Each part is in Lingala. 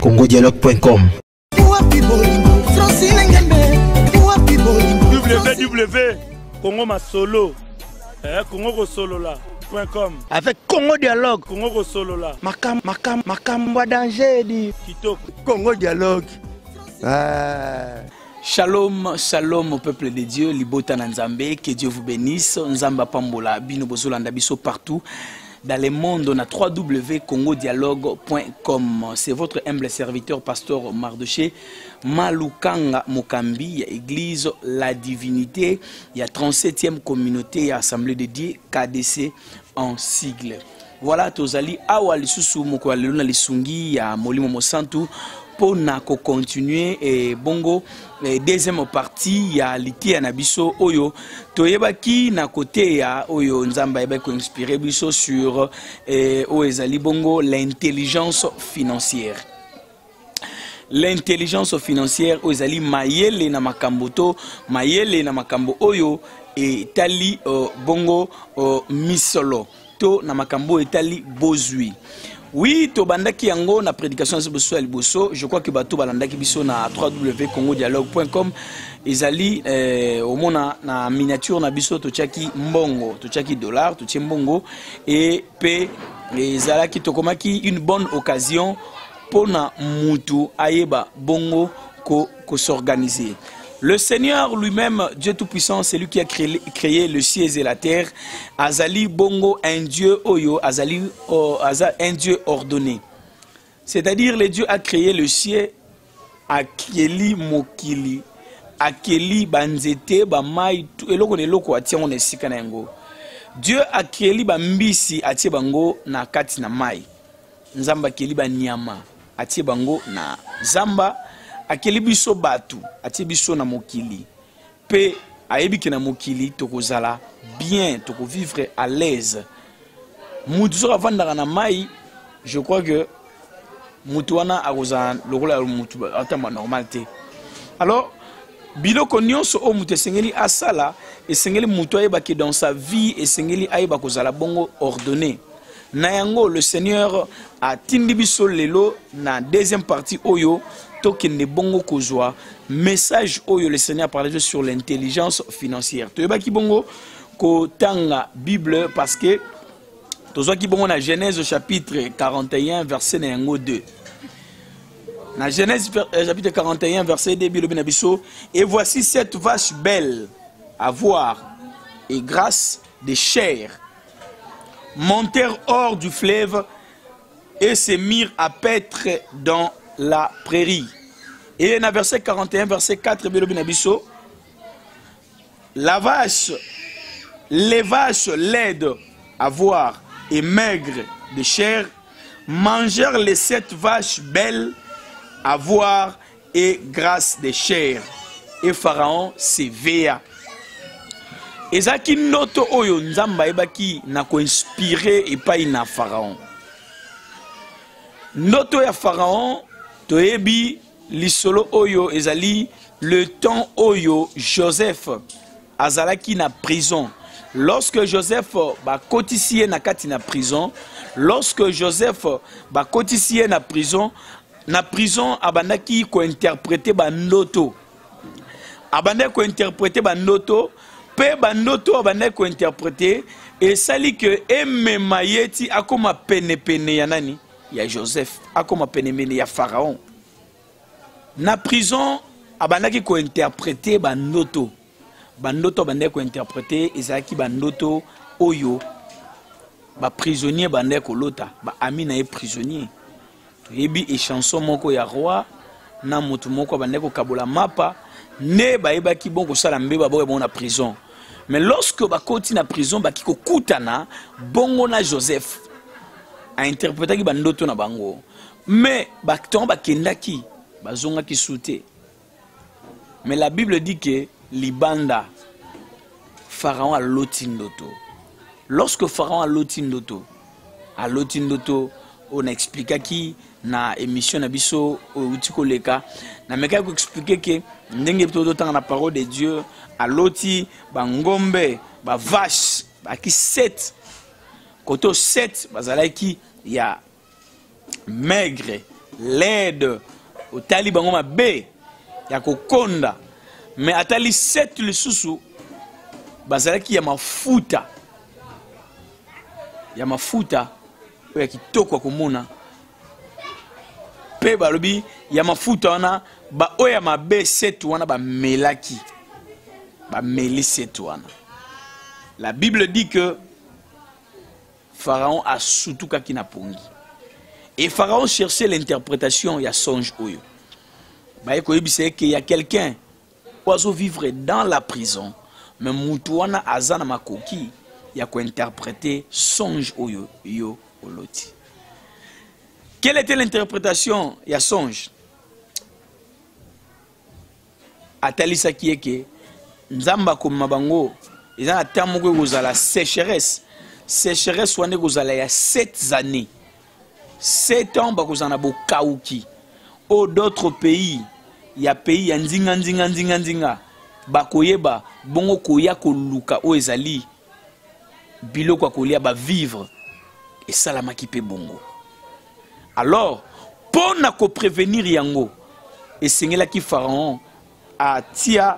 congodialogue.com. www.congomasolo congosolola.com avec Congo Dialogue. Congo Solola. Makambo danger di Kitoko. Congo Dialogue. Shalom, shalom au peuple de Dieu, Libota Nzambe, que Dieu vous bénisse. Nzamba Pambola, Bino Bozolanda Biso partout dans le monde. On a www.congodialogue.com. C'est votre humble serviteur, pasteur Mardoché Malukanga Mokambi, église La Divinité. Il y a 37e communauté et assemblée de Dieu, KDC en sigle. Voilà, Tozali, Awa Lisusu, Mokwaluna Lisungi, ya Molimo Mosantu. Pour continuer et bongo deuxième partie ya liti na biso oyo toyebaki na côté ya oyo nzamba eba ko inspirer biso sur ezali bongo l'intelligence financière. L'intelligence financière ezali mayele na makambo mayele na makambo oyo etali bongo misolo to na makambo etali bozui. Oui, to bandaki yango na prédication à Liboso, je crois que bato balandaki biso na www.congodialogue.com ezali au mona na miniature na biso to chaki mbongo, to chaki dollar, to mbongo et pe ezalaki to komaki une bonne occasion pour na mutu ayeba bongo ko s'organiser. Le Seigneur lui-même, Dieu Tout-Puissant, c'est lui qui a créé le ciel et la terre. Azali Bongo, un Dieu Oyo, Azali un Dieu ordonné. C'est-à-dire, le Dieu a créé le ciel, Akeli Mokili, Akeli Banzete, Bamai, eloko ne loko atia on esika yango. Dieu a créé Bambisi atie bango na kati na mai. Nzamba keli banyama atie bango na zamba. Akeli biso batu atie biso na mokili pe ayebi na mokili tokozala bien toko vivre à l'aise mutu so avandaka na mai. Je crois que mutu wana akozala lokola mutu atama normalité. Alors biloko nyonso o mutu esengeli asala esengeli mutu ayeba ke dans sa vie esengeli ayeba kozala bongo ordonné. Na yango le Seigneur a tindi biso lelo na deuxième partie oyo tokende bongo kozwa message oyo le Seigneur a parlé sur l'intelligence financière. Toyeba ki bongo ko tanga Bible parce que tozwa ki bongo na Genèse chapitre 41 verset na yango 2. Na Genèse chapitre 41 verset 2 bilobi na biso et voici cette vache belle à voir et grasse de chair montèrent hors du fleuve et se mirent à paître dans la prairie. Et dans verset 41, verset 4, les vaches laides à voir et maigres de chair mangèrent les 7 vaches belles à voir et grasses de chair. Et Pharaon s'éveilla. Ezaki noto oyo nzamba ebaki na ko inspirer epai na Pharaon. Noto ya Pharaon toyebi lisolo oyo ezali le temps oyo Joseph azalaki na prison. Lorsque Joseph ba kotisie na kati na prison, lorsque Joseph ba kotisie na prison abandaki ko interpréter ba noto. Abandaki ko interpréter ba noto. Pe bandoto abandaki ko interpréter et sali que emamayeti akoma pene ya nani ya Joseph akoma pene ya Pharaon na prison abandaki ko interpréter bandoto abandaki ko interpréter ezaki bandoto oyo ba prisonnier bandaki ko lota ba ami na ye prisonnier toyebi e chanson moko ya roi na mutu moko abandaki ko kabola mapa ne bayebaki bon kosala mbeba bon na prison. Mais lorsque bakoti na prison bakiko kutana bongo na Joseph a interprété ki bandoto na bango. Mais bakton bakendaki bazongaki souté. Mais la Bible dit que libanda Pharaon a lotindoto. Lorsque Pharaon a lotindoto on a expliqué qui na émission na biso utiko leka na meka ko expliquer que ndenge todo tanga na parole de Dieu a loti ba ngombe ba vache ba ki 7 koto 7 bazalaki ya maigre l'aide au taliban ma be ya kokonda mais atali 7 lisusu bazalaki ya mafuta ya kitoko komona pe balobi ya mafuta wana ba oya mabe 7 wana ba melaki ba meli 7 wana. La Bible dit que Pharaon a surtout kaki na pongi. Et Pharaon cherchait l'interprétation ya songe oyo. Ba eko yebise que y a quelqu'un oiseau vivre dans la prison mais mutu wana azana makoki ya ko interpréter songe oyo yo oloti. Quelle était l'interprétation ya songe? Atalisa kieke nzamba ko mabango ezana tamoko kozala sécheresse wana kozala ya 7 années 7 ans bakozana bokauki au d'autres pays ya pays ya nzinga bakoyeba bongo koya koluka o ezali biloko kolia ba vivre et salamaki pe bongo. Alors pour na ko prévenir yango et sengela ki Pharaon a tia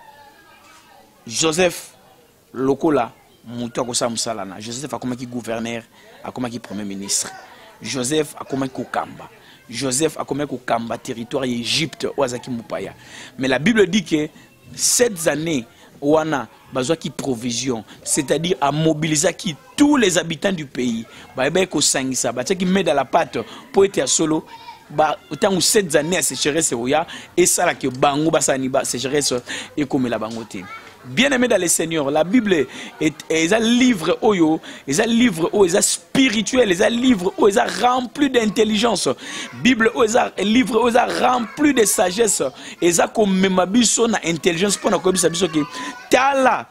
Joseph lokola mutu akosa musalana. Joseph akomaki gouverneur, akomaki premier ministre. Joseph akomaki kokamba. Joseph akomaki kokamba territoire Égypte oazaki mupaya. Mais la Bible dit que 7 années wana bazwaki provision, c'est-à-dire à mobiliser qui tous les habitants du pays. Ba ko sangisa, ba qui met dans la pâte pour être solo. Ba autant 7 années à sécheresse oya et ça là que bango basani ba sécheresse et comme la bangote. Bien-aimé dans le Seigneur, la Bible est un livre oyo, est un livre oyo, est spirituel, est un livre oyo, est rempli d'intelligence. Bible oyo, est un livre oyo, est rempli de sagesse, est comme memabiso na intelligence pour na kobisa biso ki tala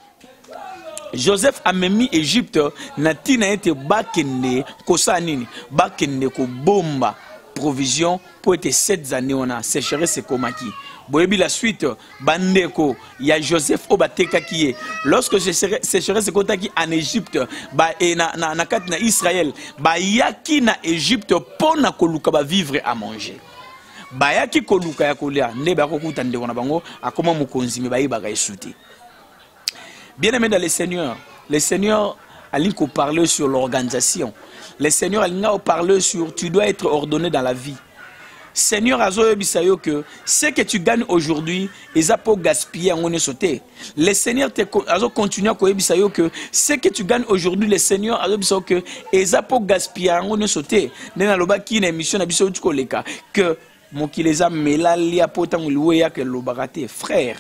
Joseph a mis Égypte na tina ete bakende kosa nini bakende ko bomba provision pour être 7 années on a sécheresse komaki. Boyebi la suite bandeko ya Joseph obateka kiye lorsque sécheresse kotaki en Égypte ba e na kat na Israël ba yaki na Égypte pona koluka ba vivre à manger ba yaki koluka ya kolia ne ba kokuta ndeko na bango akoma mukonzi me ba yibaka esuti. Bien-aimé dans le Seigneur a l'inko parler sur l'organisation. Le Seigneur a l'inko parler sur tu dois être ordonné dans la vie. Seigneur azo bisayo que ce que tu gagnes aujourd'hui est pour gaspiller en sauté. Le Seigneur te azo continue à bisayo que ce que tu gagnes aujourd'hui le Seigneur azo bisayo que est pour gaspiller en sauté. Nena loba ki na émission na biso tu koleka que mokileza melali apota nguluya que lobarate frère.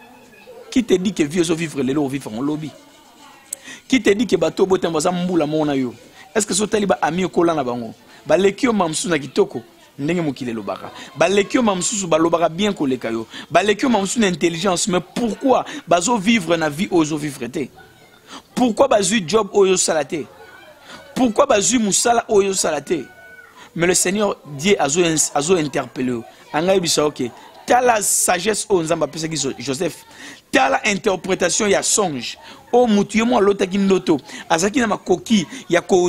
Qui te dit que vieux vivre les lots vivre en lobby? Qui te dit que bateau botin baza mbula mona yo? Est-ce que so taliba ami kola na bango? Ba lekio mamsu na kitoko ndenge mokile lobaka. Ba lekio mamsu ba lobaka bien koleka yo. Ba lekio mamsu na intelligence mais pourquoi bazo vivre na vie ozo vivre te? Pourquoi bazu job oyo salate? Pourquoi bazu musala oyo salate? Mais le Seigneur Dieu azo interpellé. Anga bisa OK. Tala sagesse o nzamba pesa ki Joseph. Tala interprétation ya songe. O mutuye mo lota ki ndoto. Azaki na makoki ya ko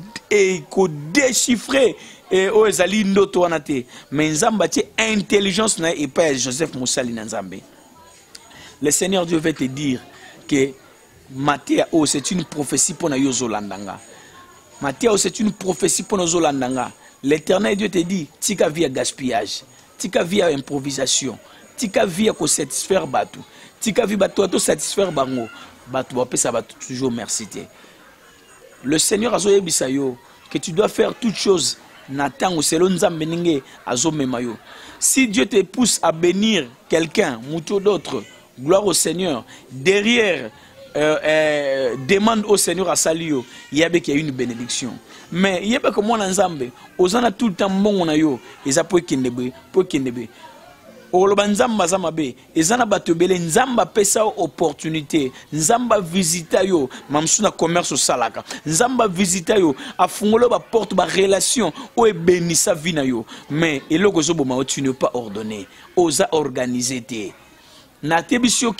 déchiffrer o ezali ndoto wana te. Mais nzamba ti intelligence na et pas Joseph Moussali na nzambe. Le Seigneur Dieu va te dire que Matthieu c'est une prophétie pour na yozolandanga. Matthieu c'est une prophétie pour na yozolandanga. L'Éternel Dieu te dit tika via gaspillage. Tika via improvisation, tika via ko satisfaire batu, tika via batu to satisfaire bango, batu ba pesa batu toujours merci te. Le Seigneur azo yebisa yo que tu dois faire toutes choses natango selon nzambe ninge azo mema yo. Si Dieu te pousse à bénir quelqu'un, muto d'autre, gloire au Seigneur. Derrière demande au Seigneur à saluer, il y a une bénédiction. Mais il y a pas comme moi dans Nzambe, osana tout le temps bon na yo, eza po kindebe. Oloba nzamba zamabe, ezana batobele nzamba pesa opportunité, nzamba visita yo, mamsuna commerce salaka, nzamba visita yo, afungolo ba porte ba relation, o ebénissa vie na yo. Mais eloko zo boma tu ne pas ordonné, osa organiser te. Na tebisio ke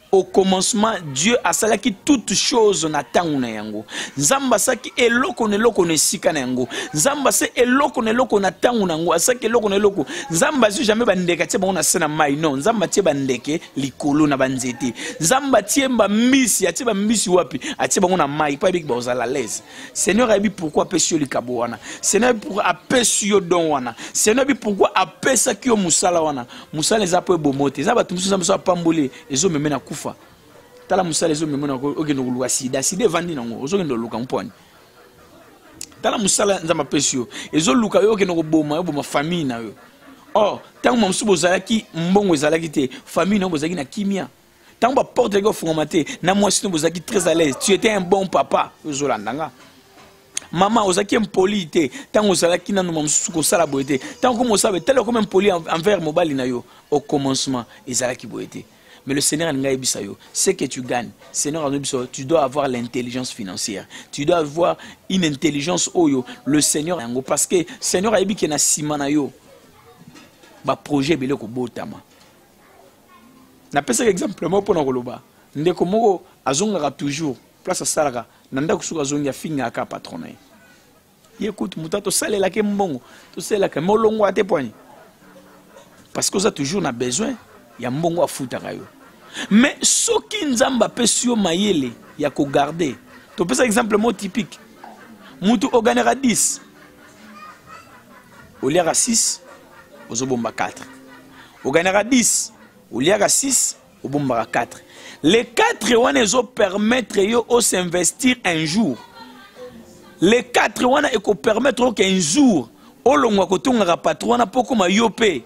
Au commencement, Dieu a salaki toutes choses na tangu na yango. Nzamba saki eloko ne sika na yango. Nzamba se eloko na tangu na yango. Asaki eloko ne eloko. Nzamba si jamais bandeka tie na sena mai non. Nzamba tie bandeke likolo na banzete. Nzamba tie ba misi, atie ba misi wapi? Atie bango na mai pa bik ba ozala l'aise. Seigneur a dit pourquoi apesio likabo wana. Seigneur pourquoi apesio don wana. Seigneur pourquoi apesa ki o musala wana. Musala eza po bomote. Nzamba tumusu nzamba so pambole ezo memena kufa. Tala musala ezo memona okendo kuluka sida sida vandi nango ozokendo luka mponi tala musala nzamba pesio ezo luka yo okendo boma famille na yo oh tango mamsu bozalaki mbongo ezalaki te famille na bozalaki na kimia tango ba porte ko fongomate na mwasi no bozalaki très à l'aise tu étais un bon papa ozolandanga maman ozaki impoli te tango ozalaki na mamsu ko sala boete tango ko mosabe tala comme impoli envers mobali na yo au commencement ezalaki boete. Mais le Seigneur c'est que tu gagnes. Seigneur, tu dois avoir l'intelligence financière. Tu dois avoir une intelligence oyo. Le Seigneur, parce que le Seigneur a dit qu'il y a simana yo. Ba projet bele ko botama. Na pesa exemple mo pona koloba. Ndeko moko azonga toujours place salaka. Nanda kusuka zonga finga ka patronne. Écoute, mutato sale la ke mbongo. To sale la ke molongo ate poigné. Parce que ça toujours na besoin. Ya mbongo afuta kayo. Mais ce qui nzamba pesio mayele ya ko garder. To pesa exemple mot typique. Mutu oganera 10. Au lieu à 6, au bomba 4. Oganera 10. Au lieu à 6, au bomba 4. Les 4 wana zo permettre yo o s'investir un jour. Les 4 wana eko permettre qu'un jour o longwa ko tonga patrona poko ma yope.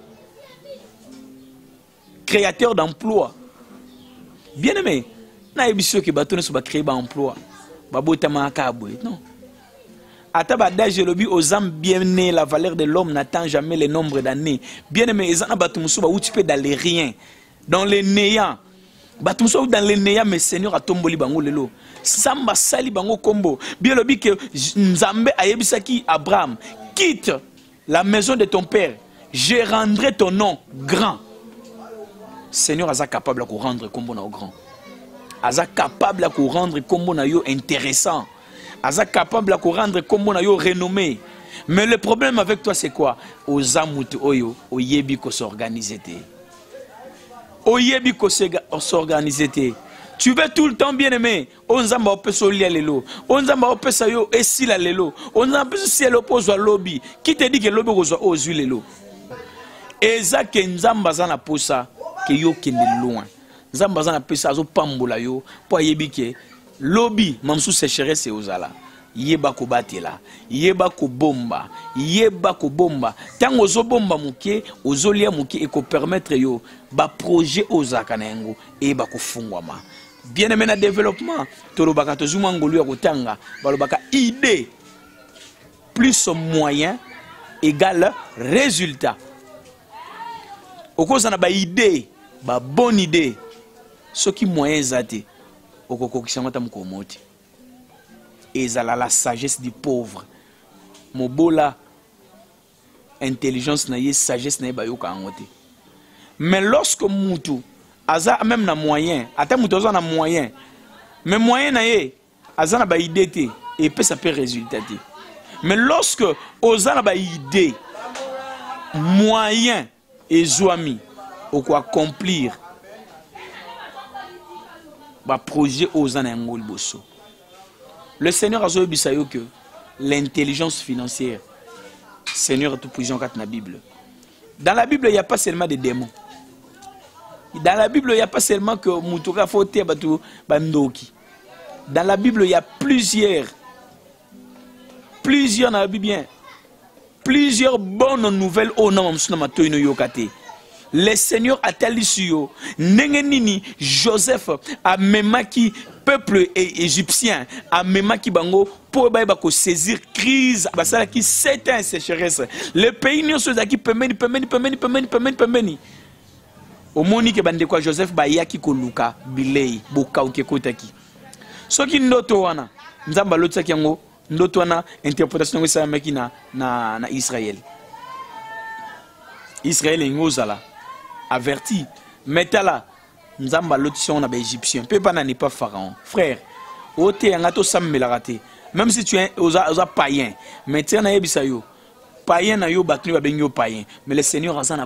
Créateur d'emploi. Bien aimé, na ebisio ke bato ne so ba créer ba emploi. Ba botama akabwe. Non. Ata ba d'âge lobi aux âmes bien nées, la valeur de l'homme n'atteint jamais le nombre d'années. Bien aimé, ezana bato muso ba utipe dans les riens, dans les néants. Bato muso dans les néants, mais Seigneur a tomboli bango lelo. Samba sali bango kombo. Bien lobi que Nzambe ayebisaki Abraham, quitte la maison de ton père, je rendrai ton nom grand. Seigneur est capable de rendre comme on grand. Est capable de rendre comme on intéressant. Est capable de rendre comme on renommé. Mais le problème avec toi c'est quoi? Aux amout oyo, au yebi ko s'organiser. Au yebi ko s'organiser. Tu veux tout le temps bien aimer. On zamba opeso lia lelo. On zamba opesa yo esila lelo. On zamba si elle oppose à lobby. Qui te dit que lobby reçoit aux huiles lelo? Eza ke nzamba zana posa. Que yo kende loin. Nzamba zana pesa zo pambola yo po yebi ke lobby mamsu sécheresse ozala. Yeba ko batela, yeba ko bomba, tango zo bomba muke, ozolia muke e ko permettre yo ba projet ozaka na yango e ba ko fungwama. Bien aimé na développement, tolobaka tozuma ngolu ya kotanga, balobaka idée plus moyen égale résultat. Au cause na ba idée, ba bonne idée, ce qui moyen zate, au koko kisangata mkomoti. Et la sagesse du pauvre. Mobola intelligence na ye sagesse na ye ba yoka angote. Mais lorsque mutu aza même na moyen, ata mutu aza na moyen, mais moyen na ye aza na ba idée te et peut ça peut résultat te. Mais lorsque oza na ba idée moyen et zoami au quoi accomplir ba projet oza na ngol bosso. Le Seigneur a dit que l'intelligence financière, Seigneur tout puissant dans la Bible. Dans la Bible, il n'y a pas seulement des démons. Dans la Bible, il n'y a pas seulement que Moutoura Fote Batu Bandoki. Dans la Bible, il y a plusieurs dans la Bible, plusieurs bonnes nouvelles au nom de Yokate. Le Seigneur a tali sur Nengenini Joseph a memaki peuple égyptien a memaki bango pour bako saisir crise basala qui 7 ans sécheresse le pays n'y sont qui pemeni au moni ke bande kwa Joseph ba yaki ko luka bilei boka uke kotaki soki ndoto wana nzamba lotsaki yango ndoto wana interprétation ngesa meki na Israël ngozala averti metala nzamba lotissant on a égyptien peut pas n'est pas pharaon frère ote ngato sammelarate même si tu es aux païens mais tu na yebisa yo païen na yo batnu ba benyo païen mais le Seigneur azana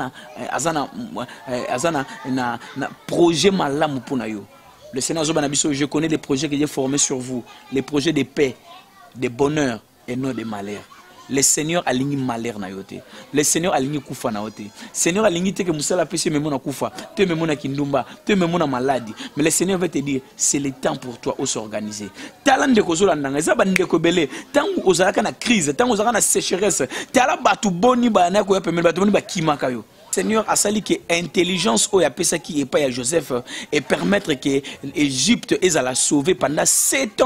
na projet malamu pona yo. Le Seigneur zobana biso, je connais les projets que j'ai formés sur vous, les projets de paix, de bonheur et non de malheur. Le Seigneur aligné malheur na yote. Le Seigneur aligné kufa na yote. Seigneur aligné te que musala péché me mona kufa, te me mona kindumba, te me mona maladie. Mais le Seigneur va te dire, c'est le temps pour toi de s'organiser. Talan de kozola ndanga, za ba ndeko belé, tant ozalaka na crise, tant ozalaka na sécheresse, tala batu boni ba na ko ya pemel batu boni ba kimaka yo. Seigneur a sali que intelligence au yapesa qui est pas à Joseph et permettre que l'Égypte est à la sauver pendant 7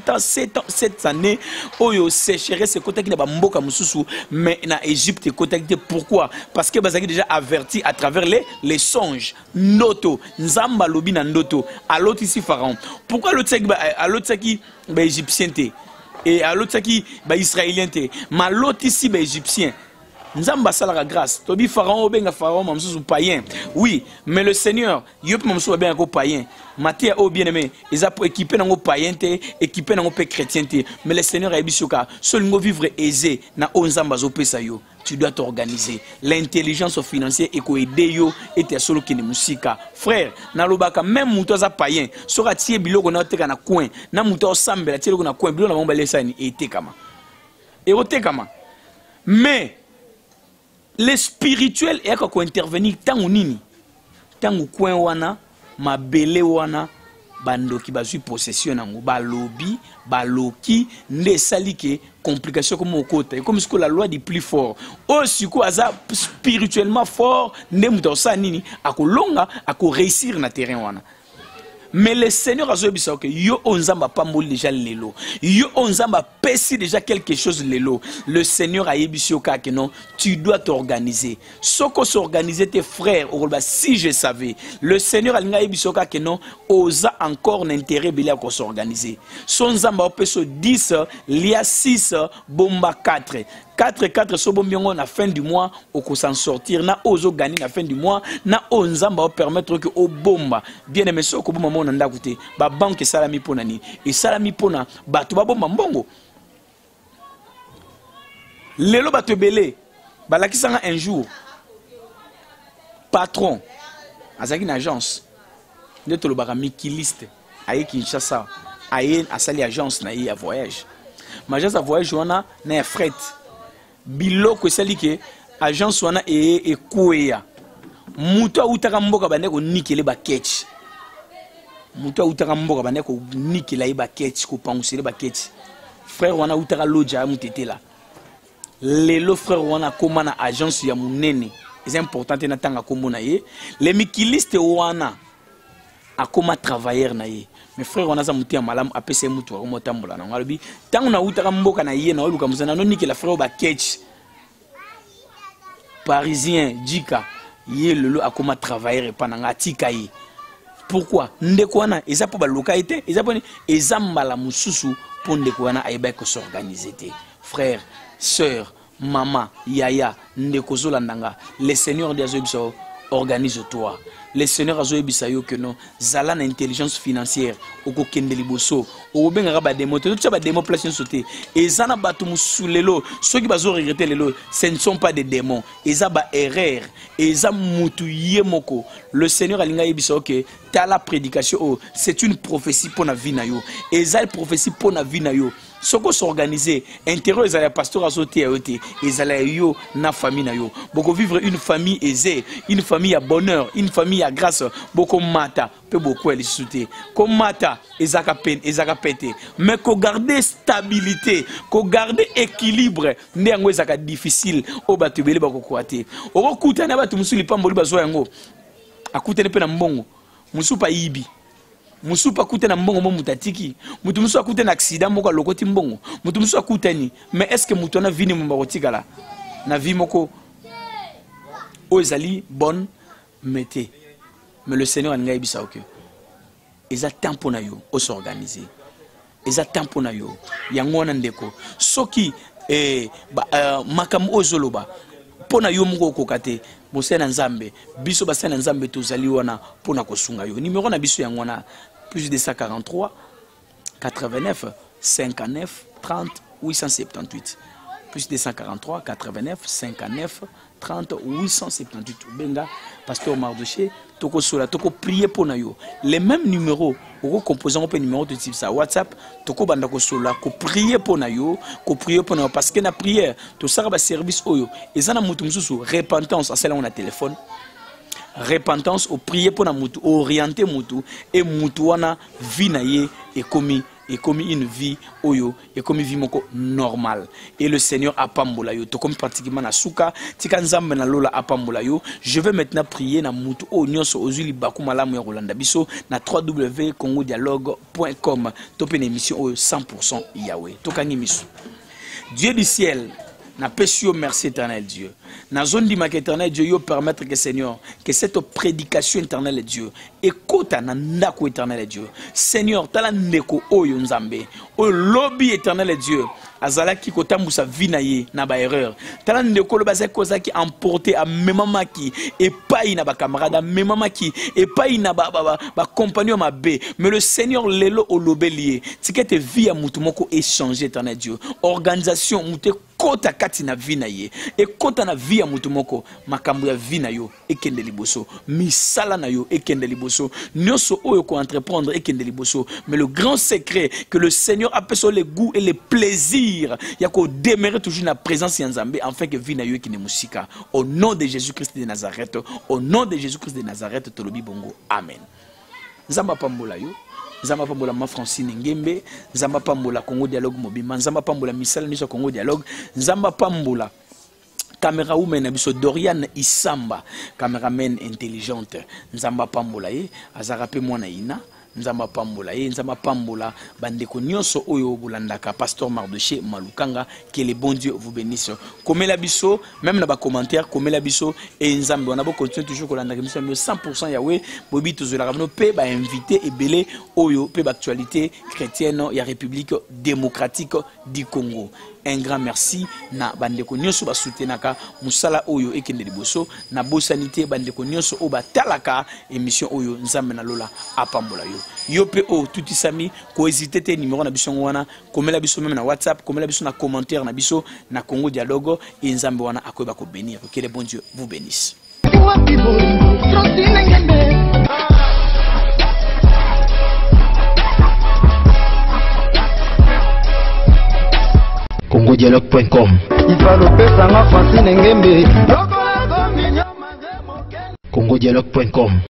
années où yo sécheresse côté qui n'a pas mboka mususu mais na Égypte côté pourquoi parce que bazaki déjà averti à travers les songes noto nzamba lobi na ndoto à l'autre ici pharaon pourquoi l'autre qui ba égyptien et à l'autre qui ba israélien mais l'autre ici ba égyptien Nzamba salara grâce. Tobi pharaon benga pharaon mamsusu païen. Oui, mais le Seigneur, yop mamsusu benga ko païen. Matia o bien-aimé, ils ont équipé dans païen équipé dans chrétien mais le Seigneur a bisoka, seul ngo vivre aisé na onzamba zo pesa yo. Tu dois t'organiser. L'intelligence financière et ko aider yo et solo kine musika. Frère, na lobaka même muto za païen, sora tie biloko na teka na coin, na muto sambela tie biloko na coin, biloko na bomba lesa ni ete kama. Et ote kama. Mais le spirituel est quoi intervenir tant ou nini tant ou coin wana mabele wana bandoki bazui possession nango balobi baloki nde salike complication comme au côté comme ce que la loi dit plus fort aussi quoi aza spirituellement fort nde mutosa nini akolonga réussir na terrain wana. Mais le Seigneur a dit que yo onzamba pas mol déjà lelo. Yo onzamba pesi déjà quelque chose lelo. Le Seigneur a dit que non, tu dois t'organiser. Soko s'organiser tes frères, si je savais. Le Seigneur a dit que non, osa encore n'intérêt belé à s'organiser. Son zamba peso 10, lia 6, bomba 4. 4 sobombiango na fin du mois au s'en sortir na ozo gagner na fin du mois na onzamba permettre que au bomba bien aimé soko bomba mona ndakuté ba banque salami pona ni et salami pona bato ba bomba mbongo lelo bato belé balakisanga un jour patron azaki na agence de to lo baka mikiliste aye Kinshasa aye asali agence na ya voyage ma agence à voyage wana na fret biloko esali ke agence wana e kueya muto utaka mboka bandeko nikele ba ketch muto utaka mboka bandeko nikela ba ketch ko pangsele ba ketch frère wana utaka loja mutete la lelo frère wana koma na agence ya munene c'est important na tanga komona ye les mikiliste wana akoma travailleur na ye mais frère on a ça mutia malam apese mutu ko motambola na ngalobi tangu na utaka mboka na ye na oluka musana no nikela frère ba ketch parisien dika ye lelo akoma travailleur pananga tika ye pourquoi ndeko wana eza po ba localité eza po eza mbala mususu po ndeko wana ayeba ko s'organiser te frère sœur maman yaya ndeko zolandanga le Seigneur de Azobso organise-toi. Le Seigneur a dit que non, zala na intelligence financière, oko kende liboso, o benga ba démo, tout ça ba démo place sauté. Et zana batu musulelo, ceux qui bazo regretter lelo, ce ne sont pas des démons, eza ba erreur, eza mutu yemoko. Le Seigneur a linga yebisa que ta la prédication, c'est une prophétie pour na vie na yo. Eza une prophétie pour na vie na yo. Soko s'organiser, intérêt les pasteurs azoté ayoté, les yo na famille na yo. Beaucoup vivre une famille aisée, une famille à bonheur, une famille à grâce. Beaucoup mata, peu beaucoup elle souté. Comme mata, ezaka peine, ezaka pété. Mais qu'on garder stabilité, qu'on garder équilibre, né ngo ezaka difficile. O batubele bako kwate. O kuta na batu musuli pamboli bazo yango. Akute ne pe na mbongo. Musupa ibi. Musupa kute na mbongo mo mutatiki mutu musu akute na accident moko lokoti mbongo mutu musu akutani mais est-ce que mutu na vini mbakotika la na vie moko ozali bonne mettez mais le Seigneur nga yebisa ok eza tempo na yo o s'organiser eza tempo na yo yango na ndeko soki makambo ozoloba pona yo moko kokate bosala nzambe biso basala nzambe tozali wana pona kosunga yo. Numéro na biso yango wana plus de 143 89 59 30 878 plus de 143 89 59 30 878 benga pasteur Mardoché toko sola toko prier pour na yo les mêmes numéros au composant un numéro de type ça WhatsApp toko banda ko sola ko prier pour na yo parce que na prière to sara ba service oyo ezana mutu mususu repentance à celle on a téléphone repentance au prier pour na mutu orienter mutu et mutu wana vie na ye et comme une vie oyo et comme une vie moko normale et le Seigneur a pambola yo to comme pratiquement na suka tika nzambe na lola a pambola yo. Je vais maintenant prier na mutu o nyonso ozuli baku malamu ya Rolanda biso na www.congodialogue.com topé une émission oyo 100% Yahweh tokangi miso. Dieu du ciel na pesio merci éternel Dieu. Na zone di mak éternel Dieu yo permettre que Seigneur que cette prédication éternelle Dieu écoute na ndako éternel Dieu. Seigneur tala ndeko oyo nzambe o lobby éternel Dieu azalaki kotambusa vie na ye na ba erreur tala ndeko lo bazaki kozaki emporter a memamaki et pas na ba camarade a memamaki et pas na ba compagnon ma bé mais le Seigneur lelo o lobelier tikete vie ya mutu moko échanger éternel Dieu organisation mutu kota kati na vie na ye et kota na vie ya mutu moko makambo ya vie na yo ekende liboso misala na yo ekende liboso nyoso oyo ko entreprendre ekende liboso mais le grand secret que le Seigneur appelle sur les goûts et les plaisirs ya ko demeurer toujours na présence ya Nzambe afin que vie na yo ekende musika au nom de Jésus-Christ de Nazareth au nom de Jésus-Christ de Nazareth tolobi bongo amen. Nzamba pambola yo Nzamba pambola ma Francine Ngembe, Nzamba pambola Congo Dialogue Mobima, Nzamba pambola Misala Niso Congo Dialogue, Nzamba pambola caméra woman abiso Dorian Isamba, caméraman intelligente, Nzamba pambola ye, azarape mwana ina, Nzamba pambola ye, Nzamba pambola bandeko nyonso oyo bulandaka pasteur Mardoché Malukanga, que le bon Dieu vous bénisse. Comme la biso, même dans les commentaires, comme la biso et Nzambe on a beau continuer toujours qu'on a 100% Yahweh, bobi tozola rameno pe ba invité et belé oyo pe actualité chrétienne ya République démocratique du Congo. Un grand merci na bandeko nyonso ba soutenaka musala oyo ekende liboso na bosanité bandeko nyonso o ba talaka émission oyo Nzambe na lola apambola yo yo pe o tuti sami ko hésiter te numéro na biso wana komela biso même na WhatsApp komela biso na commentaire na biso na Congo Dialogue et Nzambe wana akoba ko bénir que le bon Dieu vous bénisse. congodialogue.com congodialogue.com